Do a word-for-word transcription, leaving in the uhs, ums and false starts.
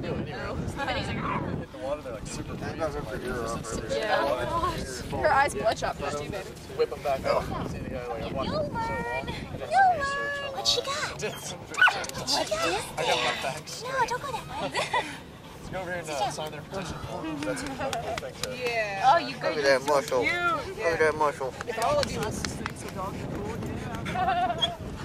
go anywhere. Hit the water, they're like super pretty. Yeah. Her eyes bloodshot first, too, baby. Whip them back up. See the guy like I'm watching them for so long. What she got? What What she got? I got my bags. No, don't go that way. Let's go over here and uh, sign their petition form. That's a cool thing to. Yeah. Oh, you go. Look at that muscle. Look at that muscle. If all of you was so dog